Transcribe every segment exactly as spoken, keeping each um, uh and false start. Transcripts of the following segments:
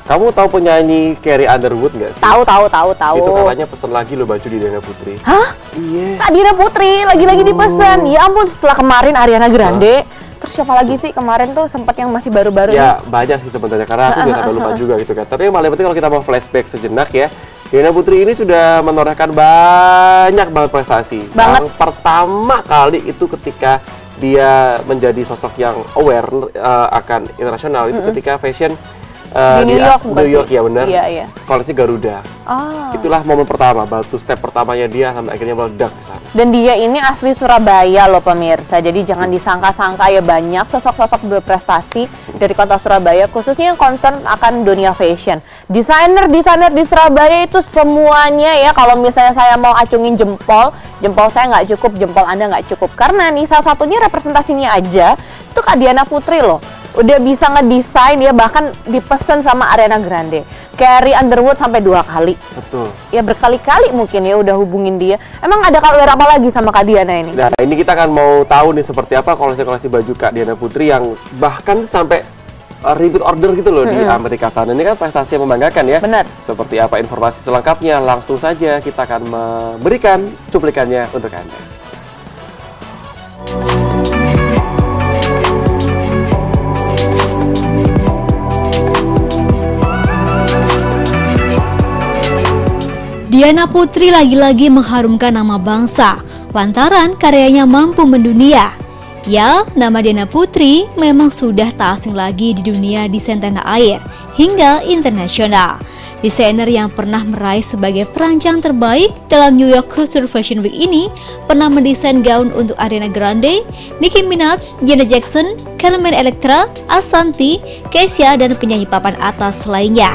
Kamu tahu penyanyi Carrie Underwood nggak sih? Tahu, tahu, tahu, tahu. Itu katanya pesen lagi lo baju di Diana Putri. Hah? Iya. Kak Diana Putri lagi-lagi Oh. dipesan. Ya ampun, setelah kemarin Ariana Grande. Huh? Terus siapa lagi sih kemarin tuh sempat yang masih baru-baru Ya nih? banyak sih sebenarnya karena aku juga sampai lupa juga gitu kan. Tapi yang paling penting kalau kita mau flashback sejenak ya, Diana Putri ini sudah menorehkan banyak banget prestasi. Banget. Yang pertama kali itu ketika dia menjadi sosok yang aware uh, akan internasional itu mm-hmm. ketika fashion uh, di New York, di New York ya benar. Iya, iya. Koleksi Garuda. Ah. Itulah momen pertama, batu step pertamanya dia sampai akhirnya meledak di sana. Dan dia ini asli Surabaya loh pemirsa. Jadi jangan disangka-sangka ya, banyak sosok-sosok berprestasi dari kota Surabaya khususnya yang concern akan dunia fashion. Desainer-desainer di Surabaya itu semuanya ya, kalau misalnya saya mau acungin jempol, jempol saya nggak cukup, jempol Anda nggak cukup. Karena nih salah satunya representasinya aja itu Kak Diana Putri loh. Udah bisa ngedesain ya, bahkan dipesan sama Ariana Grande. Carrie Underwood sampai dua kali. Betul. Ya berkali-kali mungkin ya udah hubungin dia. Emang ada kabar apa lagi sama Kak Diana ini? Nah ini kita akan mau tahu nih seperti apa koleksi-koleksi baju Kak Diana Putri yang bahkan sampai uh, repeat order gitu loh mm-hmm. di Amerika sana. Ini kan prestasi yang membanggakan ya. Benar. Seperti apa informasi selengkapnya, langsung saja kita akan memberikan cuplikannya untuk Anda. Diana Putri lagi-lagi mengharumkan nama bangsa lantaran karyanya mampu mendunia. Ya, nama Diana Putri memang sudah tak asing lagi di dunia desain tanah air hingga internasional. Desainer yang pernah meraih sebagai perancang terbaik dalam New York Couture Fashion Week ini pernah mendesain gaun untuk Ariana Grande, Nicki Minaj, Janet Jackson, Carmen Electra, Ashanti, Kesha, dan penyanyi papan atas lainnya.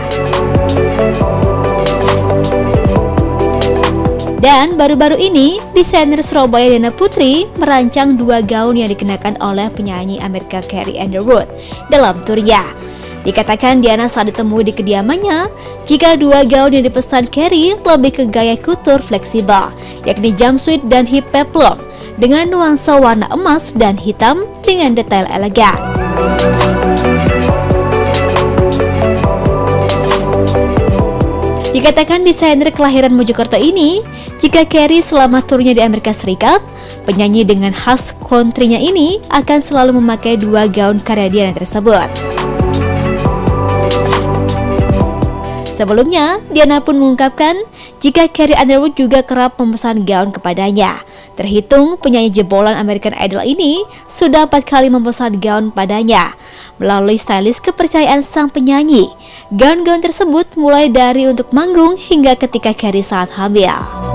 Dan baru-baru ini, desainer Surabaya Diana Putri merancang dua gaun yang dikenakan oleh penyanyi Amerika Carrie Underwood dalam turnya. Dikatakan Diana saat ditemui di kediamannya, jika dua gaun yang dipesan Carrie lebih ke gaya couture fleksibel, yakni jumpsuit dan hip peplum, dengan nuansa warna emas dan hitam dengan detail elegan. Dikatakan desainer kelahiran Mojokerto ini, jika Carrie selama turnya di Amerika Serikat, penyanyi dengan khas country-nya ini akan selalu memakai dua gaun karya Diana tersebut. Sebelumnya, Diana pun mengungkapkan jika Carrie Underwood juga kerap memesan gaun kepadanya. Terhitung penyanyi jebolan American Idol ini sudah empat kali memesan gaun padanya. Melalui stylist kepercayaan sang penyanyi, gaun-gaun tersebut mulai dari untuk manggung hingga ketika Carrie saat hamil.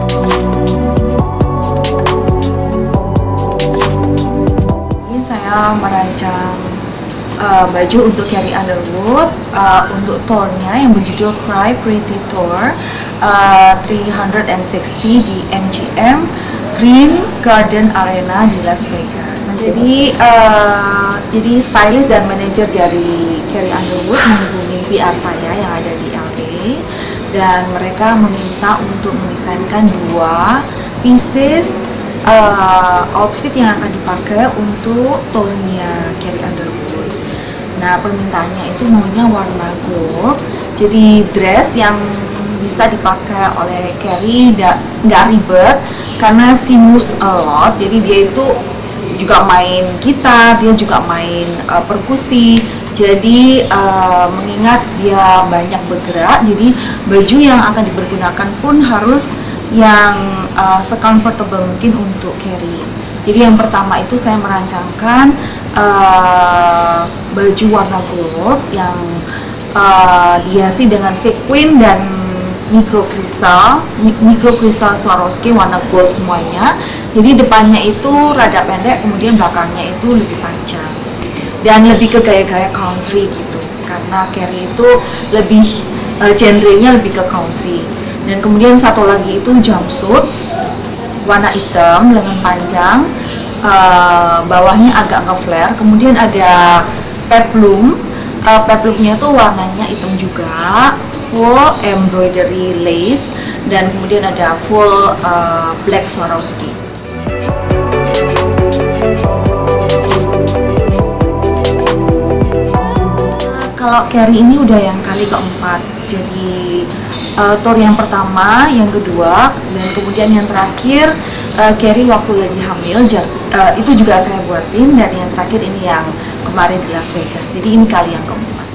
Ini saya merancang uh, baju untuk Carrie Underwood uh, untuk tournya yang berjudul Cry Pretty Tour uh, tiga ratus enam puluh di M G M Green Garden Arena di Las Vegas. Jadi, uh, jadi stylist dan manajer dari Carrie Underwood menghubungi P R saya yang ada di L A dan mereka meminta untuk mendesainkan dua pieces uh, outfit yang akan dipakai untuk tournya Carrie Underwood. Nah, permintaannya itu maunya warna gold, jadi dress yang bisa dipakai oleh Carrie, nggak ribet karena she moves a lot, jadi dia itu juga main gitar, dia juga main uh, perkusi. Jadi uh, mengingat dia banyak bergerak, jadi baju yang akan dipergunakan pun harus yang uh, se-comfortable mungkin untuk Carrie. Jadi yang pertama itu saya merancangkan uh, baju warna gold yang uh, dihiasi dengan sequin dan mikrokristal, mikrokristal Swarovski warna gold semuanya. Jadi depannya itu rada pendek, kemudian belakangnya itu lebih panjang dan lebih ke gaya-gaya country gitu. Karena Carrie itu lebih uh, genrenya lebih ke country. Dan kemudian satu lagi itu jumpsuit warna hitam, lengan panjang, uh, bawahnya agak nge-flare. Kemudian ada peplum, uh, peplumnya tuh warnanya hitam juga, full embroidery lace, dan kemudian ada full uh, black Swarovski. kalau Carrie ini udah yang kali keempat. Jadi uh, tour yang pertama, yang kedua, dan kemudian yang terakhir uh, Carrie waktu lagi hamil. Uh, itu juga saya buatin, dan yang terakhir ini yang kemarin di Las Vegas. Jadi ini kali yang keempat.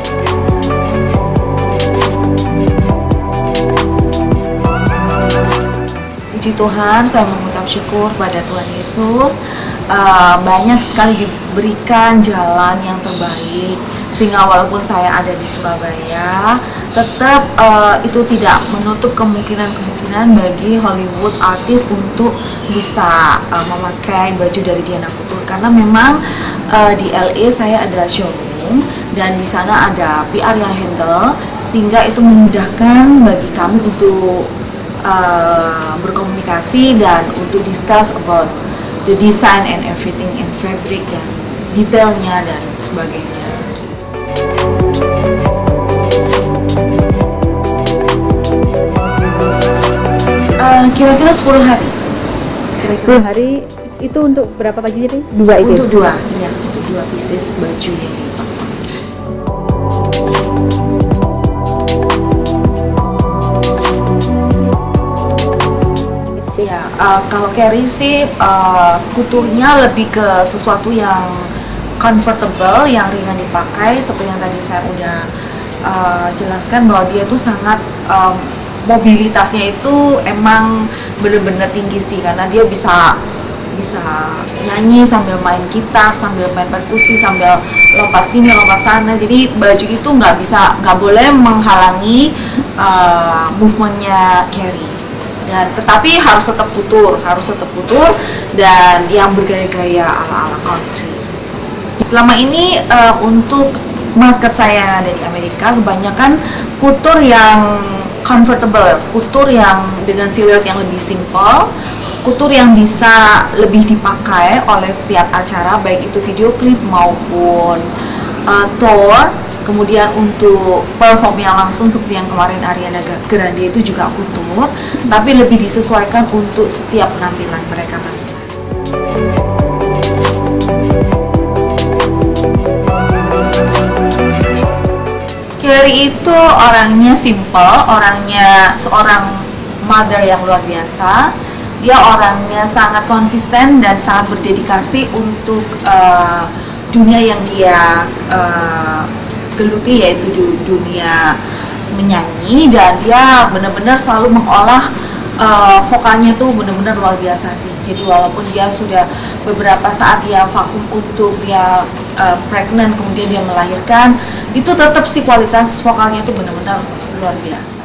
Puji Tuhan, saya mengucap syukur pada Tuhan Yesus. Uh, banyak sekali diberikan jalan yang terbaik, sehingga walaupun saya ada di Surabaya, tetap uh, itu tidak menutup kemungkinan-kemungkinan bagi Hollywood artis untuk bisa uh, memakai baju dari Diana Couture, karena memang uh, di L A saya ada showroom dan di sana ada P R yang handle, sehingga itu memudahkan bagi kami untuk uh, berkomunikasi dan untuk discuss about the design and everything in fabric dan detailnya dan sebagainya. Uh, kira-kira sepuluh hari. Kira-kira sepuluh hari itu untuk berapa baju jadi? Dua itu? Untuk dua, iya, untuk dua pieces baju yang dipakai. Ya, uh, kalau Carrie sih uh, kuturnya lebih ke sesuatu yang comfortable, yang ringan dipakai, seperti yang tadi saya udah uh, jelaskan bahwa dia tuh sangat um, mobilitasnya itu emang bener-bener tinggi sih, karena dia bisa bisa nyanyi sambil main gitar, sambil main perkusi, sambil lompat sini lompat sana. Jadi baju itu nggak bisa nggak boleh menghalangi uh, movementnya Carrie. Dan tetapi harus tetap putur, harus tetap putur dan yang bergaya-gaya ala-ala country. Selama ini uh, untuk market saya dari Amerika kebanyakan kutur yang comfortable, kutur yang dengan siluet yang lebih simple, kutur yang bisa lebih dipakai oleh setiap acara, baik itu video klip maupun uh, tour. Kemudian untuk perform yang langsung seperti yang kemarin Ariana Grande itu juga kutur, tapi lebih disesuaikan untuk setiap penampilan mereka masing-masing. Carrie itu orangnya simple, orangnya seorang mother yang luar biasa. Dia orangnya sangat konsisten dan sangat berdedikasi untuk uh, dunia yang dia uh, geluti, yaitu dunia menyanyi, dan dia benar-benar selalu mengolah uh, vokalnya tuh benar-benar luar biasa sih. Jadi walaupun dia sudah beberapa saat dia vakum untuk dia uh, pregnant, kemudian dia melahirkan, itu tetap sih kualitas vokalnya itu benar-benar luar biasa.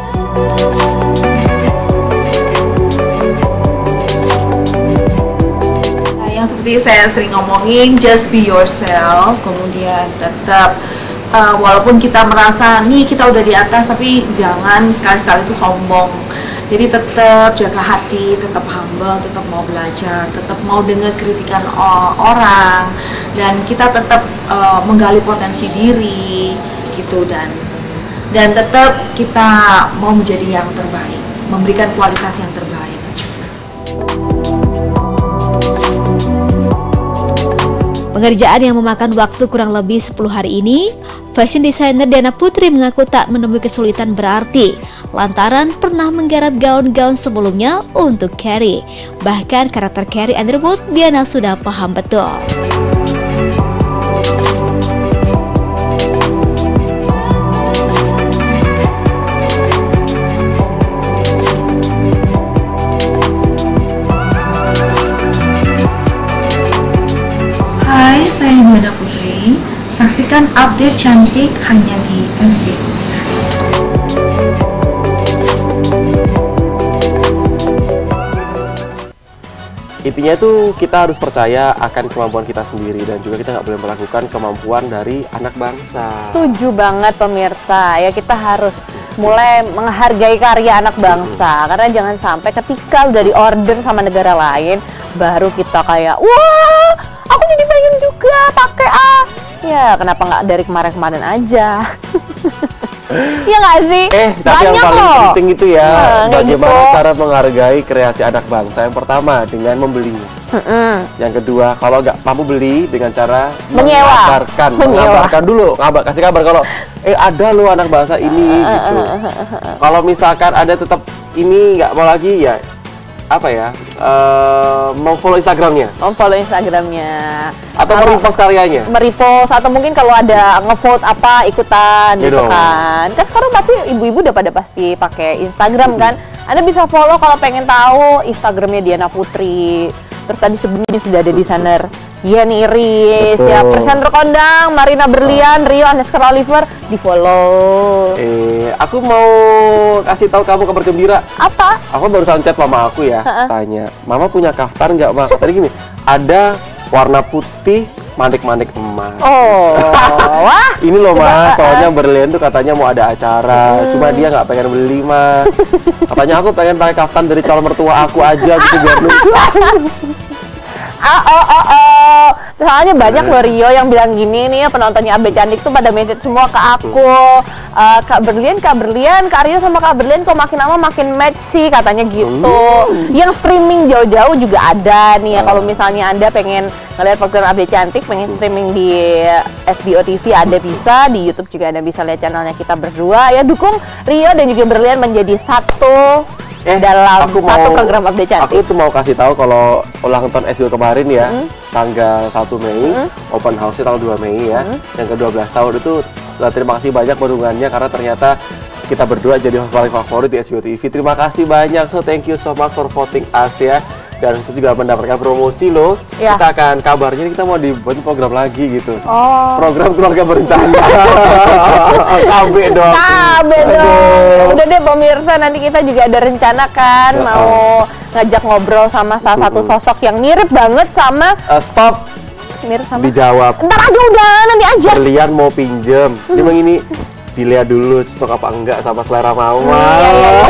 Nah, yang seperti saya sering ngomongin, just be yourself, kemudian tetap Uh, walaupun kita merasa nih kita udah di atas, tapi jangan sekali-sekali itu sombong. Jadi tetap jaga hati, tetap humble, tetap mau belajar, tetap mau dengar kritikan orang, dan kita tetap uh, menggali potensi diri gitu, dan dan tetap kita mau menjadi yang terbaik, memberikan kualitas yang terbaik juga. Pengerjaan yang memakan waktu kurang lebih sepuluh hari ini, fashion designer Diana Putri mengaku tak menemui kesulitan berarti lantaran pernah menggarap gaun-gaun sebelumnya untuk Carrie. Bahkan karakter Carrie Underwood Diana sudah paham betul. Hai, saya Diana Putri. Saksikan update cantik hanya di S B U T V. Intinya itu kita harus percaya akan kemampuan kita sendiri, dan juga kita nggak boleh melakukan kemampuan dari anak bangsa. Setuju banget pemirsa, ya kita harus mulai menghargai karya anak bangsa, hmm. karena jangan sampai ketika udah di order sama negara lain baru kita kayak wah aku jadi pengen juga pakai ah. Ya, kenapa nggak dari kemarin-kemarin aja? Iya nggak sih? Eh, tapi banyak yang paling loh. penting itu ya, nah, bagaimana gitu. cara menghargai kreasi anak bangsa. Yang pertama, dengan membelinya. Mm-mm. Yang kedua, kalau nggak mampu beli dengan cara Menyewa. mengabarkan, Menyewa. mengabarkan dulu, ngabar, kasih kabar kalau eh ada lo anak bahasa ini gitu. Kalau misalkan ada tetap ini nggak mau lagi ya apa ya uh, mau follow Instagramnya Om follow Instagramnya atau Kalau- merepost karyanya. merepost atau mungkin kalau ada ngevote apa ikutan Iya gitu dong. kan. Kan sekarang pasti ibu-ibu udah pada pasti pakai Instagram kan. Anda bisa follow kalau pengen tahu Instagramnya Diana Putri. Terus tadi sebelumnya sudah ada desainer Dian Iris, Betul. ya presenter kondang Marina Berlian, Rio underscore Oliver, di follow. Eh, aku mau kasih tahu kamu kabar gembira. Apa? Aku barusan chat mama aku ya, tanya, mama punya kaftan nggak, mak? Tadi gini, ada warna putih manik-manik emas. Oh, wah. Ini loh Coba, mas, soalnya Berlian tuh katanya mau ada acara, Hmm. cuma dia nggak pengen beli mas. Katanya aku pengen pakai kaftan dari calon mertua aku aja gitu biar lucu. Ah, oh, oh, oh. Soalnya banyak loh Rio yang bilang gini nih, penontonnya Abe Cantik tuh pada message semua ke aku. Eh, Kak Berlian, Kak Berlian, Kak Rio sama Kak Berlian kok makin lama makin match sih katanya gitu. Yang streaming jauh-jauh juga ada nih ya. Kalau misalnya Anda pengen ngeliat program Abe Cantik, pengen streaming di S B O T V ada bisa, di YouTube juga Anda bisa lihat channelnya kita berdua. Ya dukung Rio dan juga Berlian menjadi satu dalam aku satu mau- program Update Cantik. Aku tuh mau kasih tahu kalau ulang tahun S B O kemarin ya, tanggal satu Mei, open house-nya tanggal dua Mei ya, yang ke dua belas tahun itu uh, terima kasih banyak dukungannya karena ternyata kita berdua jadi host paling favorit di S B O T V. Terima kasih banyak, so thank you so much for voting us ya. Dan kita juga mendapatkan promosi loh. Ya. Kita akan kabarnya kita mau dibuat program lagi gitu. Oh. Program keluarga berencana. K B dong. Kabe dong. Aduh. Udah deh pemirsa, nanti kita juga ada rencana kan Ya, mau ngajak ngobrol sama salah satu sosok yang mirip banget sama Uh, stop, mirip sama. dijawab. Ntar aja udah, nanti aja. Berlian mau pinjem. Ini memang ini dilihat dulu cocok apa enggak sama selera mama. Iya, iya, iya.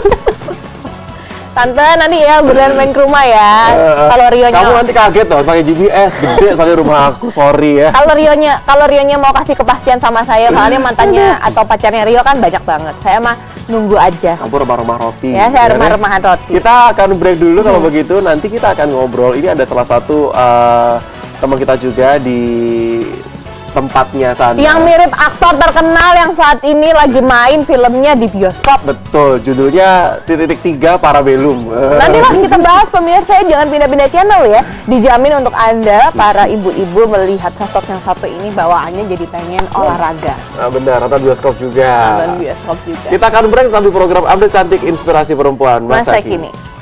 Tante nanti ya Berlian main ke rumah ya. Kalau Rionya Kamu nanti kaget loh pakai G P S gede soalnya rumah aku, sorry ya. kalau Rionya kalau Rionya mau kasih kepastian sama saya, soalnya mantannya atau pacarnya Rio kan banyak banget. Saya mah nunggu aja. Kamu remah-remah roti. Ya, saya kan remah-remahan roti. Kita akan break dulu kalau begitu. Nanti kita akan ngobrol. Ini ada salah satu uh, teman kita juga di tempatnya sana. Yang mirip aktor terkenal yang saat ini lagi main filmnya di bioskop. Betul, judulnya titik tiga Parabellum. Nanti lah kita bahas pemirsa, jangan pindah-pindah channel ya. Dijamin untuk Anda para ibu-ibu melihat sosok yang satu ini bawaannya jadi pengen olahraga. Nah, benar, atau bioskop juga. Dan bioskop juga. Kita akan break tapi program Update Cantik Inspirasi Perempuan Masa masa kini. kini.